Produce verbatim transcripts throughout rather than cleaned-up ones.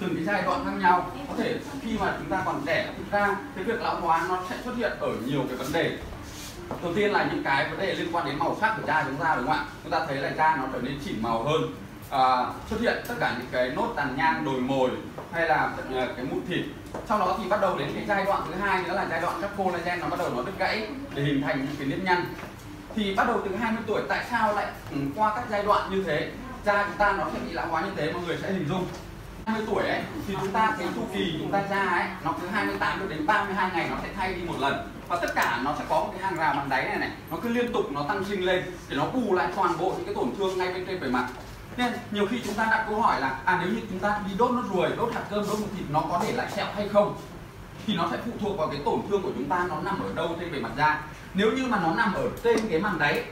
từng cái giai đoạn khác nhau. Có thể khi mà chúng ta còn trẻ, thực ra cái việc lão hóa nó sẽ xuất hiện ở nhiều cái vấn đề. Đầu tiên là những cái vấn đề liên quan đến màu sắc của da chúng ta, đúng không ạ? Chúng ta thấy là da nó trở nên chỉn màu hơn, à, xuất hiện tất cả những cái nốt tàn nhang, đồi mồi hay là cái mụn thịt. Sau đó thì bắt đầu đến cái giai đoạn thứ hai nữa là giai đoạn các collagen nó bắt đầu nó đứt gãy để hình thành những cái nếp nhăn. Thì bắt đầu từ hai mươi tuổi, tại sao lại ừ, qua các giai đoạn như thế da chúng ta nó sẽ bị lão hóa như thế? Mọi người sẽ hình dung hai mươi tuổi ấy thì chúng ta cái chu kỳ chúng ta da ấy nó cứ hai mươi tám cho đến ba mươi hai ngày nó sẽ thay đi một lần, và tất cả nó sẽ có một cái hàng rào mặt đáy này này, nó cứ liên tục nó tăng sinh lên để nó bù lại toàn bộ những cái tổn thương ngay bên trên bề mặt. Nên nhiều khi chúng ta đặt câu hỏi là à nếu như chúng ta đi đốt nốt ruồi, đốt hạt cơm, đốt mụn thịt nó có để lại sẹo hay không, thì nó sẽ phụ thuộc vào cái tổn thương của chúng ta nó nằm ở đâu trên bề mặt da. Nếu như mà nó nằm ở trên cái màng đáy,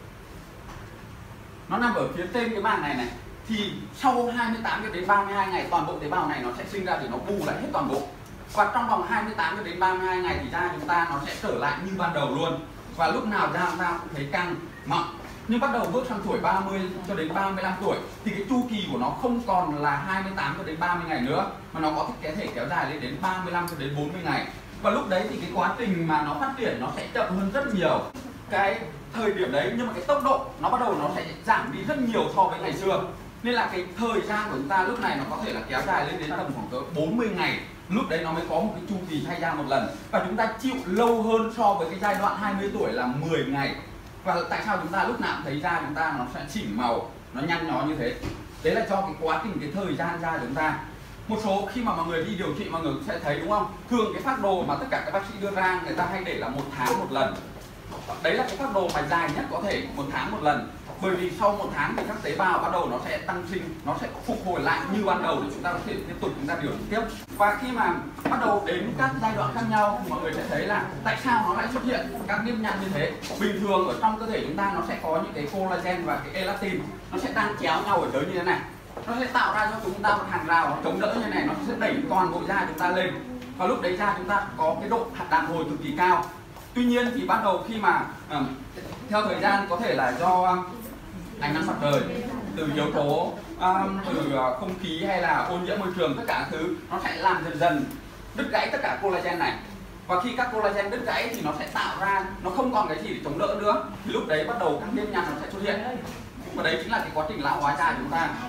nó nằm ở phía trên cái màng này này, thì sau hai mươi tám đến ba mươi hai ngày toàn bộ tế bào này nó sẽ sinh ra để nó bù lại hết toàn bộ. Và trong vòng hai mươi tám đến ba mươi hai ngày thì da chúng ta nó sẽ trở lại như ban đầu luôn. Và lúc nào da chúng ta cũng thấy căng, mọng. Nhưng bắt đầu bước sang tuổi ba mươi cho đến ba mươi lăm tuổi thì cái chu kỳ của nó không còn là hai mươi tám cho đến ba mươi ngày nữa, mà nó có thể kéo dài lên đến ba mươi lăm cho đến bốn mươi ngày. Và lúc đấy thì cái quá trình mà nó phát triển nó sẽ chậm hơn rất nhiều. Cái thời điểm đấy nhưng mà cái tốc độ nó bắt đầu nó sẽ giảm đi rất nhiều so với ngày xưa. Nên là cái thời gian của chúng ta lúc này nó có thể là kéo dài lên đến tầm khoảng cỡ bốn mươi ngày. Lúc đấy nó mới có một cái chu kỳ thay da một lần. Và chúng ta chịu lâu hơn so với cái giai đoạn hai mươi tuổi là mười ngày. Và tại sao chúng ta lúc nào cũng thấy da chúng ta nó sẽ chỉnh màu, nó nhăn nhó như thế? Đấy là cho cái quá trình, cái thời gian da chúng ta. Một số khi mà mọi người đi điều trị mọi người sẽ thấy, đúng không? Thường cái phác đồ mà tất cả các bác sĩ đưa ra người ta hay để là một tháng một lần. Đấy là cái phác đồ mà dài nhất có thể, một tháng một lần. Bởi vì sau một tháng thì các tế bào bắt đầu nó sẽ tăng sinh, nó sẽ phục hồi lại như ban đầu để chúng ta có thể tiếp tục chúng ta điều trị tiếp. Và khi mà bắt đầu đến các giai đoạn khác nhau thì mọi người sẽ thấy là tại sao nó lại xuất hiện các nếp nhăn như thế. Bình thường ở trong cơ thể chúng ta nó sẽ có những cái collagen và cái elastin, nó sẽ đang chéo nhau ở dưới như thế này. Nó sẽ tạo ra cho chúng ta một hàng rào nó chống đỡ như này, nó sẽ đẩy toàn bộ da chúng ta lên. Và lúc đấy da chúng ta có cái độ đàn hồi cực kỳ cao. Tuy nhiên thì bắt đầu khi mà uh, theo thời gian có thể là do uh, ánh nắng mặt trời, từ yếu tố um, từ uh, không khí hay là ô nhiễm môi trường, tất cả thứ nó sẽ làm dần dần đứt gãy tất cả collagen này. Và khi các collagen đứt gãy thì nó sẽ tạo ra, nó không còn cái gì để chống đỡ nữa, thì lúc đấy bắt đầu các nếp nhăn nó sẽ xuất hiện. Và đấy chính là cái quá trình lão hóa da của chúng ta.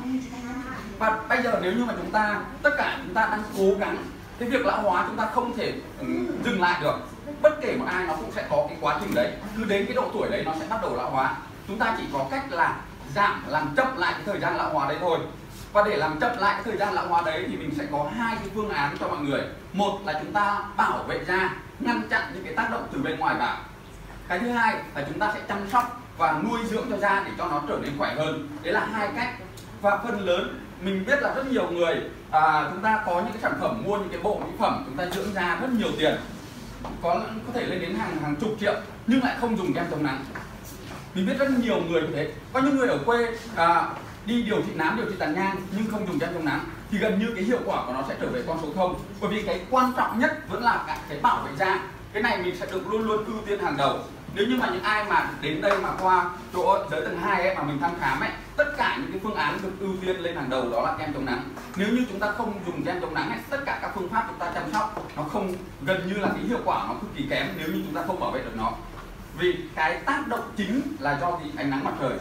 Và bây giờ nếu như mà chúng ta tất cả chúng ta đang cố gắng, cái việc lão hóa chúng ta không thể um, dừng lại được. Bất kể một ai nó cũng sẽ có cái quá trình đấy, cứ đến cái độ tuổi đấy nó sẽ bắt đầu lão hóa. Chúng ta chỉ có cách là giảm, làm chậm lại cái thời gian lão hóa đấy thôi. Và để làm chậm lại cái thời gian lão hóa đấy thì mình sẽ có hai cái phương án cho mọi người. Một là chúng ta bảo vệ da, ngăn chặn những cái tác động từ bên ngoài vào. Cái thứ hai là chúng ta sẽ chăm sóc và nuôi dưỡng cho da để cho nó trở nên khỏe hơn. Đấy là hai cách. Và phần lớn mình biết là rất nhiều người à, chúng ta có những cái sản phẩm, mua những cái bộ mỹ phẩm chúng ta dưỡng da rất nhiều tiền, có có thể lên đến hàng hàng chục triệu nhưng lại không dùng kem chống nắng. Mình biết rất nhiều người như thế. Có những người ở quê à, đi điều trị nám, điều trị tàn nhang nhưng không dùng kem chống nắng thì gần như cái hiệu quả của nó sẽ trở về con số không. Bởi vì cái quan trọng nhất vẫn là cả cái bảo vệ da. Cái này mình sẽ được luôn luôn ưu tiên hàng đầu. Nếu như mà những ai mà đến đây mà qua chỗ giới tầng hai ấy mà mình thăm khám ấy, tất cả những cái phương án được ưu tiên lên hàng đầu đó là kem chống nắng. Nếu như chúng ta không dùng kem chống nắng ấy, tất cả các phương pháp chúng ta chăm sóc nó không, gần như là cái hiệu quả nó cực kỳ kém nếu như chúng ta không bảo vệ được nó. Vì cái tác động chính là do cái ánh nắng mặt trời.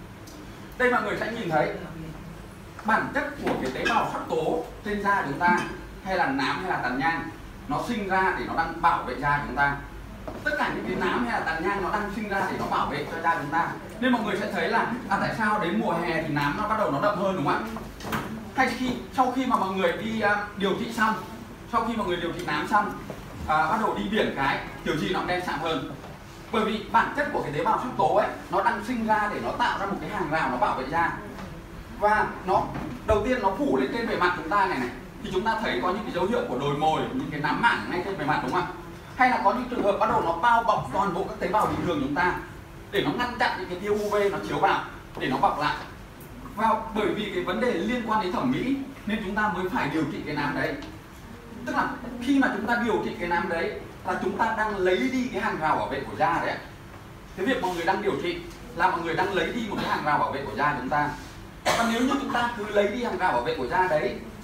Đây mọi người sẽ nhìn thấy bản chất của cái tế bào sắc tố trên da chúng ta, hay là nám hay là tàn nhang, nó sinh ra để nó đang bảo vệ da chúng ta. Tất cả những cái nám hay là tàn nhang nó đang sinh ra để nó bảo vệ cho da chúng ta. Nên mọi người sẽ thấy là à, tại sao đến mùa hè thì nám nó bắt đầu nó đậm hơn, đúng không ạ? Hay khi sau khi mà mọi người đi uh, điều trị xong, sau khi mọi người điều trị nám xong, uh, bắt đầu đi biển cái kiểu gì nó cũng đen sạm hơn. Bởi vì bản chất của cái tế bào sắc tố ấy nó đang sinh ra để nó tạo ra một cái hàng rào nó bảo vệ da. Và nó đầu tiên nó phủ lên trên bề mặt chúng ta này này, thì chúng ta thấy có những cái dấu hiệu của đồi mồi, những cái nám mảng ngay trên bề mặt, đúng không ạ? Hay là có những trường hợp bắt đầu nó bao bọc toàn bộ các tế bào bình thường chúng ta để nó ngăn chặn những cái tia u vê nó chiếu vào để nó bọc lại. Và bởi vì cái vấn đề liên quan đến thẩm mỹ nên chúng ta mới phải điều trị cái nám đấy. Tức là khi mà chúng ta điều trị cái nám đấy là chúng ta đang lấy đi cái hàng rào bảo vệ của da đấy. Cái việc mọi người đang điều trị là mọi người đang lấy đi một cái hàng rào bảo vệ của da chúng ta. Và nếu như chúng ta cứ lấy đi hàng rào bảo vệ của da đấy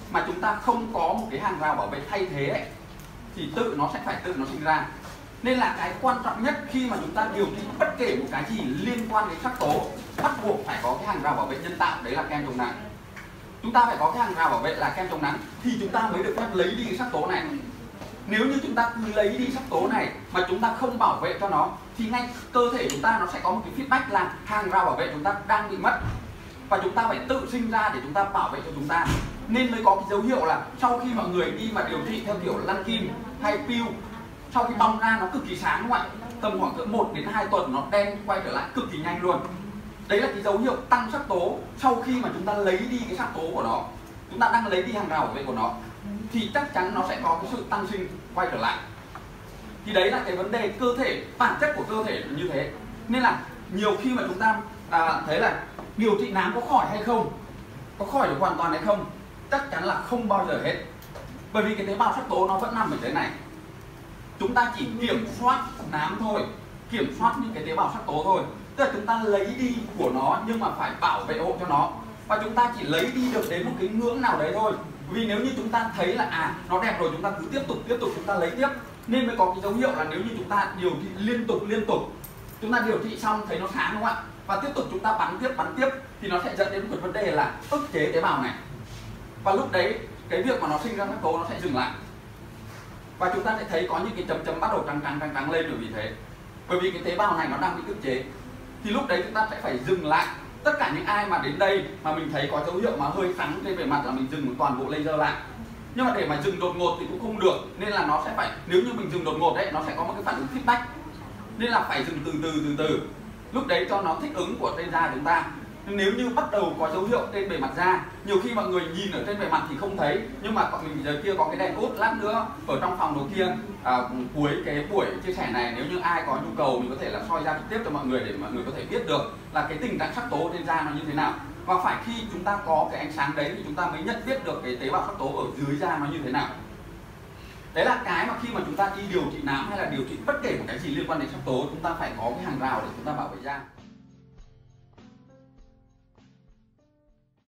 mà chúng ta không có một cái hàng rào bảo vệ thay thế ấy, thì tự nó sẽ phải tự nó sinh ra. Nên là cái quan trọng nhất khi mà chúng ta điều trị bất kể một cái gì liên quan đến sắc tố, bắt buộc phải có cái hàng rào bảo vệ nhân tạo, đấy là kem chống nắng. Chúng ta phải có cái hàng rào bảo vệ là kem chống nắng thì chúng ta mới được phép lấy đi cái sắc tố này. Nếu như chúng ta cứ lấy đi sắc tố này mà chúng ta không bảo vệ cho nó thì ngay cơ thể chúng ta nó sẽ có một cái feedback là hàng rào bảo vệ chúng ta đang bị mất, và chúng ta phải tự sinh ra để chúng ta bảo vệ cho chúng ta. Nên mới có cái dấu hiệu là sau khi mọi người đi mà điều trị theo kiểu lăn kim hay peel, sau khi bong ra nó cực kỳ sáng đúng không ạ, tầm khoảng cỡ một đến hai tuần nó đen quay trở lại cực kỳ nhanh luôn. Đấy là cái dấu hiệu tăng sắc tố. Sau khi mà chúng ta lấy đi cái sắc tố của nó, chúng ta đang lấy đi hàng rào bảo vệ của nó, thì chắc chắn nó sẽ có cái sự tăng sinh quay trở lại. Thì đấy là cái vấn đề cơ thể, bản chất của cơ thể là như thế. Nên là nhiều khi mà chúng ta à, thấy là điều trị nám có khỏi hay không, có khỏi được hoàn toàn hay không, chắc chắn là không bao giờ hết. Bởi vì cái tế bào sắc tố nó vẫn nằm ở dưới này. Chúng ta chỉ kiểm soát nám thôi, kiểm soát những cái tế bào sắc tố thôi. Tức là chúng ta lấy đi của nó nhưng mà phải bảo vệ hộ cho nó. Và chúng ta chỉ lấy đi được đến một cái ngưỡng nào đấy thôi. Vì nếu như chúng ta thấy là à nó đẹp rồi, chúng ta cứ tiếp tục tiếp tục chúng ta lấy tiếp. Nên mới có cái dấu hiệu là nếu như chúng ta điều trị liên tục liên tục, chúng ta điều trị xong thấy nó sáng đúng không ạ, và tiếp tục chúng ta bắn tiếp bắn tiếp thì nó sẽ dẫn đến một vấn đề là ức chế tế bào này. Và lúc đấy cái việc mà nó sinh ra sắc tố nó sẽ dừng lại. Và chúng ta sẽ thấy có những cái chấm chấm bắt đầu trắng trắng trắng trắng lên bởi vì thế. Bởi vì cái tế bào này nó đang bị ức chế. Thì lúc đấy chúng ta sẽ phải dừng lại. Tất cả những ai mà đến đây mà mình thấy có dấu hiệu mà hơi trắng trên bề mặt là mình dừng toàn bộ laser lại. Nhưng mà để mà dừng đột ngột thì cũng không được. Nên là nó sẽ phải, nếu như mình dừng đột ngột đấy, nó sẽ có một cái phản ứng feedback. Nên là phải dừng từ từ từ từ. Lúc đấy cho nó thích ứng của trên da chúng ta. Nếu như bắt đầu có dấu hiệu trên bề mặt da, nhiều khi mọi người nhìn ở trên bề mặt thì không thấy, nhưng mà mình giờ kia có cái đèn út, lát nữa ở trong phòng đầu kia à, cuối cái buổi chia sẻ này, nếu như ai có nhu cầu mình có thể là soi ra trực tiếp cho mọi người để mọi người có thể biết được là cái tình trạng sắc tố trên da nó như thế nào. Và phải khi chúng ta có cái ánh sáng đấy thì chúng ta mới nhận biết được cái tế bào sắc tố ở dưới da nó như thế nào. Đấy là cái mà khi mà chúng ta đi điều trị nám hay là điều trị bất kể một cái gì liên quan đến sắc tố, chúng ta phải có cái hàng rào để chúng ta bảo vệ da.